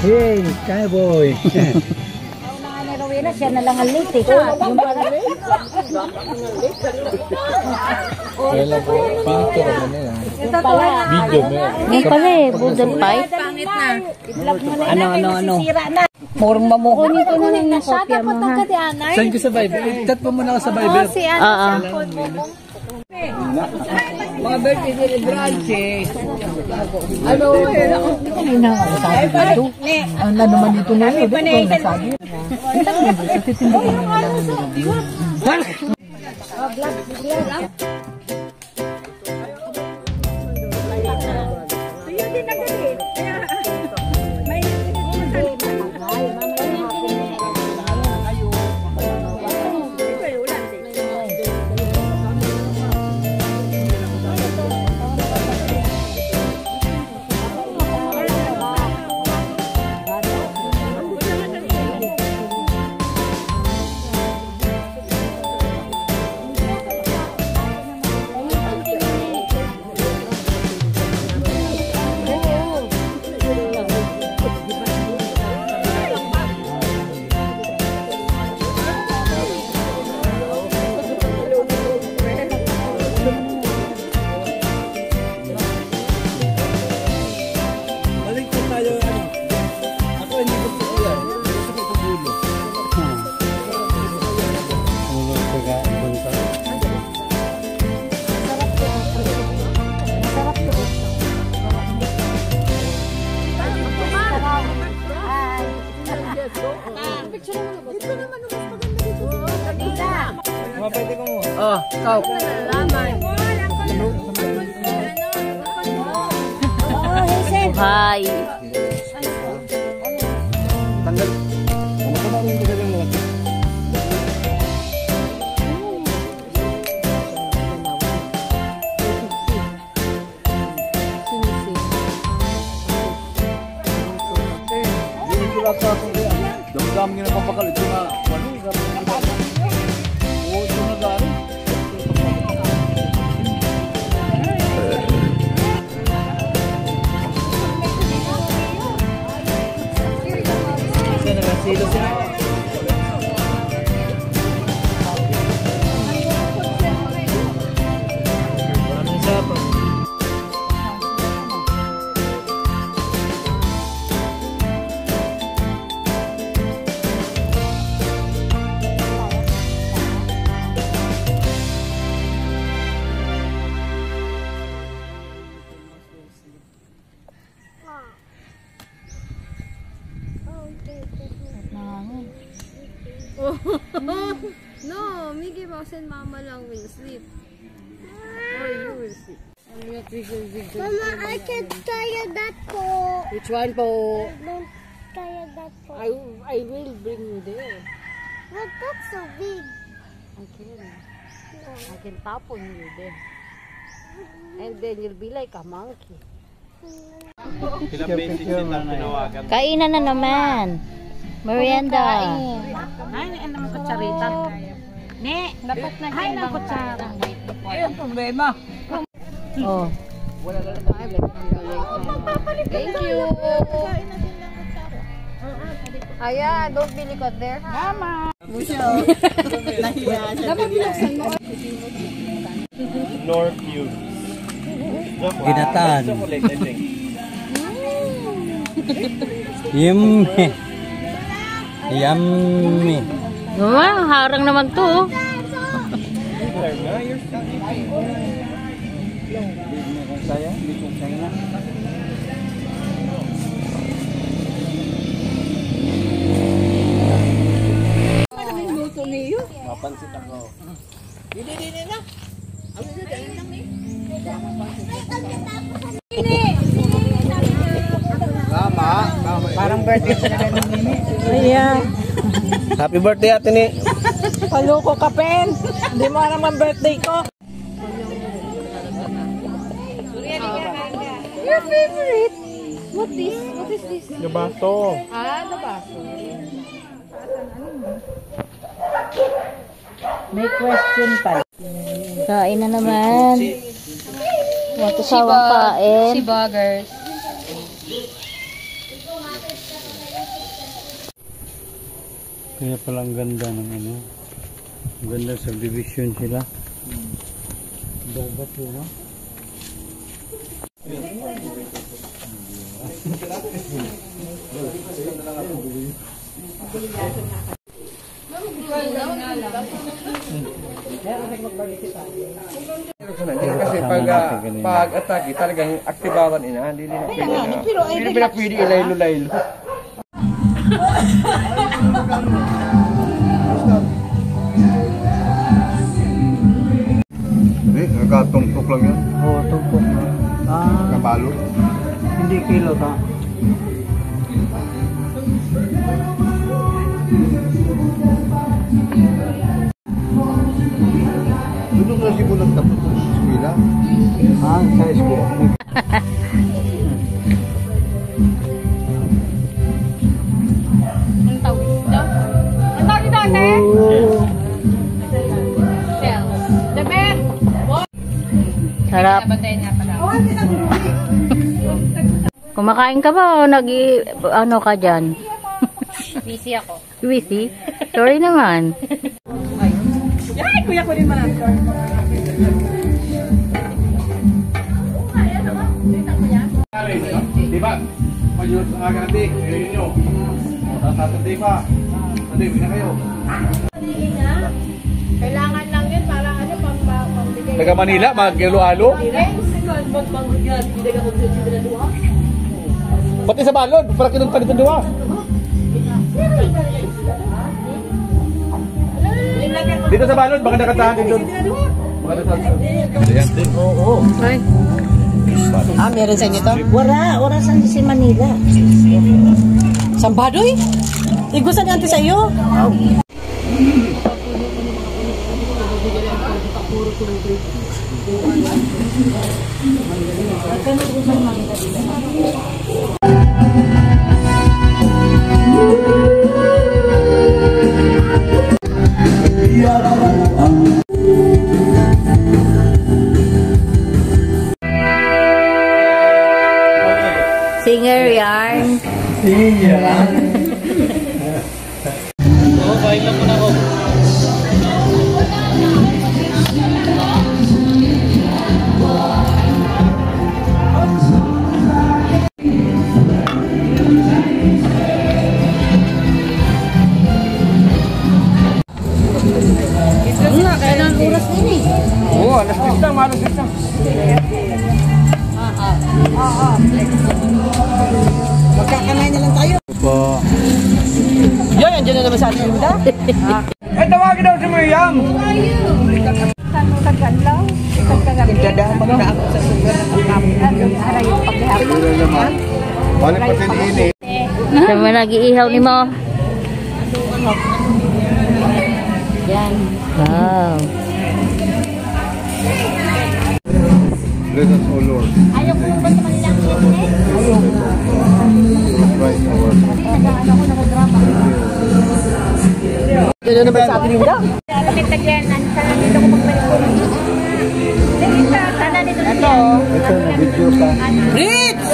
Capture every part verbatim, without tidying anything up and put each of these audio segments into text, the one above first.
Hey, cowboy. Siya na lang ang late eh. Yung pala. Wala po. Pinto naman na yan. Yung pala. Video mo yan. Yung pala eh. Budal pipe. Pangit na. Ano, ano, ano. Murong mamuho. Kunin ko na lang yung kopya mo ha. Send ko sa Viber. Chat mo muna ako sa Viber. Oo. Mga birthday celebrante. Ano? Ano na nga sabi dito? Ano naman dito na yun? Dito ko nasabi. Ito mo yun. Sa titindigin mo lang yun. Pwede ko mo. Oh, kau. Buhay. Tanggal. Ano ka ba rin ka lang natin? Hindi ko lang sa akong kaya. Dami-dami nga na papakalit ko na. Ano? Oo, ito na gano'n. Kasi nagasilo siya. Maraming sapa. No, Mickey Mouse and Mama lang will sleep. Or you will sleep. Mama, I can try that po. Which one po? Don't try that po. I, I will bring you there. But that's so big. I can. I can tapon you there. And then you'll be like a monkey. Ilang beses sila tinawagan. Kainan na naman. Merienda. Ay, ano naman kutsarita? Ne, dapat na ay na kutsara. Ayun problema. Oh. Thank you. Aya, don't be likod there. Mama. Musyo. Nahiya siya. Dapat binuksan mo. North View. Ginatan. Chocolate, I think. Yummy. Yummy. Wow, harang naman to. Saya, dito saya na. Mapansin ako. Dili dili na. Ano na dali lang ni? Tama, tama. Parang birthday sa nila ng Mimi. Ayan. Happy birthday ate ni. Paloko ka, Pen. Hindi mo naman birthday ko. Your favorite? What this? What is this? Gabato. Ah, nabaso. May question pa. Kain na naman. Wato sawang kain. Si Buggers. Kaya pala ang ganda ng ano. Ang ganda subdivision sila. Dagat yun, no? Kasi pag uh, pag-atake talagang aktibawan ina, hindi nila pwede. Hindi nila pwede ilaylo-laylo. Hindi, nagkatungtok lang yan. Oo, tungkok. Ah, Kabalo. hindi kilo ta. Dudok na sibulan tapos sa eskwela. Ah, sa school. Ang tawag dito? Ang tawag dito, ate? Shell. The bear! Sarap. Kumakain ka ba o nag ano ka dyan? Busy ako. Busy? Sorry naman. Ay, kuya ko rin marami. Di ba? Pag-yun sa aga natin, ngayon nyo. Saturday pa. Saturday, na kayo. Kailangan lang yun para ano, pang pambigay. Taga Manila, mag-alo-alo. Pati sa balod, para kinunta dito duwa. Dito sa balod, baka nakatahan dito. Baka nakatahan dito. Oo. Ay. Ah, meron sa inyo to? Wala, wala sa si Manila. Sambadoy? Igusan natin sa iyo. Wow. Singer yarn. Oo, kain lang muna ako. Oo, alas dito, malas dito. Magkakamay na lang tayo. Po. Yan, andyan na naman sa ating linda. Eh, tawagin daw si Miriam. Nagdadaan pa na ako sa sugar. Balik pa sa ini. Saan mo nag-iihaw ni mo? Yan. Wow. Let us, O Lord. Ayaw ko ba sa Manila ang internet? Christ our Yan na naman sa ating linda. Kapit na yan. Sana dito ko magbalik ko. Sana dito na Ito. Ito na video ka. Ritz!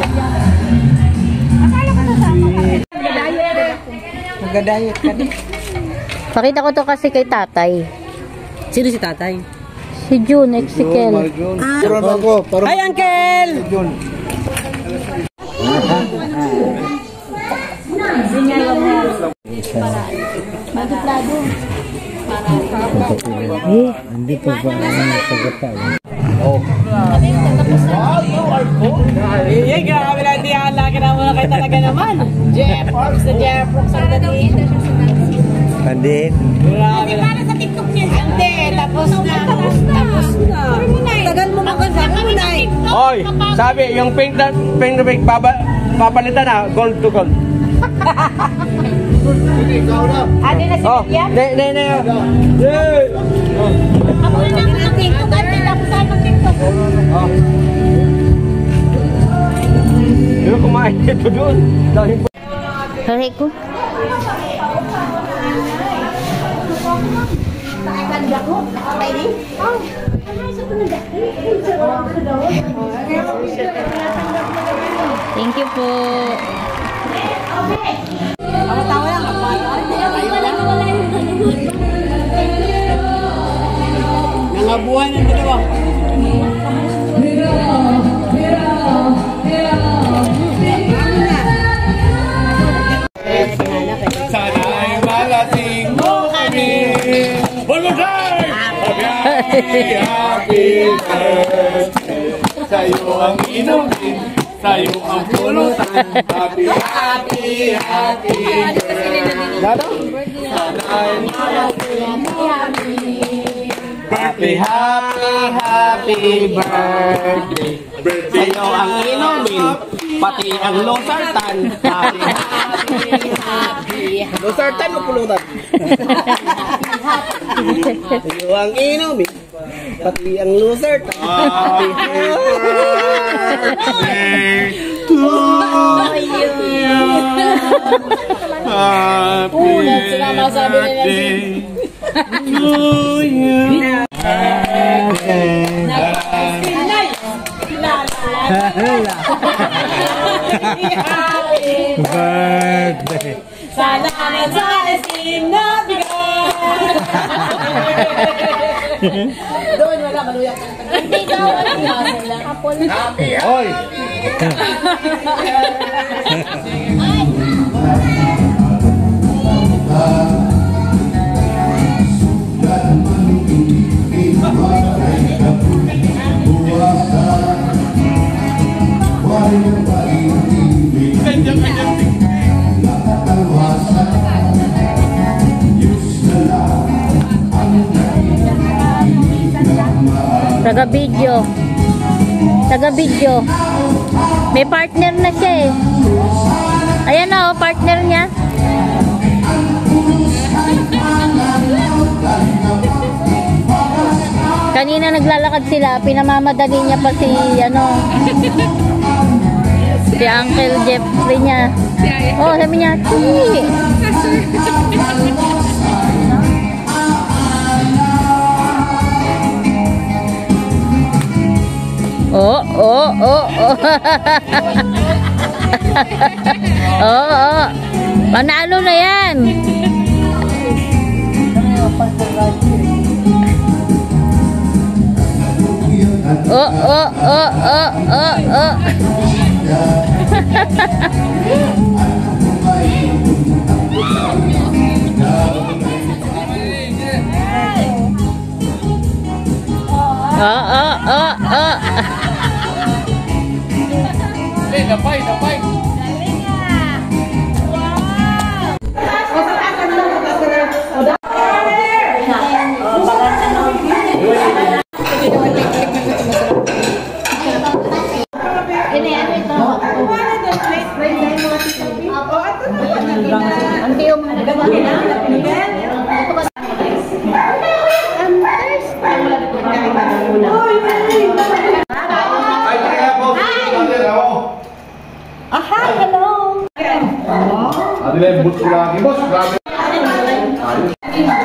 Akala ko nasama ka. Magda-diet ka din. Pakita ko to kasi kay tatay. Sino si tatay? Si June, Exikel. Pero ako, parang Hi, Uncle! Jun. Eh, hindi pa ba ang sagata? Iya, grabe na di ala. Kinama na kayo talaga naman. Jeff Rocks na Jeff Rocks ang dali. Pandin. Grabe na. Para sa TikTok niya. Hindi, tapos na. Tapos na. Tagal mo maganda mo na eh. Oy, sabi, yung pink na pink na pink, papa, papalitan na, gold to gold. Ano na si Oh, William? ne, ne, ne. Yay! Ako na naman ang TikTok. Ate, tapos saan ang TikTok? Oh. Yung kumain dito doon. Dahil po. Saray ko. Thank you po. Tawa-tawa lang. Sana ay malasing mo kami. One more time! Happy, happy birthday. Sa'yo ang inumin, sa'yo ang pulutan. Happy, happy, happy birthday. Sana ay malasing mo kami. Happy, happy, happy birthday. Sa'yo ang inumin, pati ang losartan. Happy, happy, happy. Losartan o pulutan? Sa'yo ang inumin, pati ang losartan. Happy birthday to you. Happy birthday to you. Birthday. Sana na sana sinabigan. Doon wala maluyak. Hindi daw, ano yan? Apple. Hoy! Taga video. Taga video. May partner na siya eh. Ayan na oh, partner niya. Kanina naglalakad sila, pinamamadali niya pa si ano. Si Uncle Jeffrey niya. Oh, sabi niya, "Ti." Oh, oh, oh, oh. Oh, oh. Panalo na yan. Oh, oh, oh, oh, oh, oh. Oh, oh, oh, oh. Hey, napay, napay. Ada yang bus lagi, bos.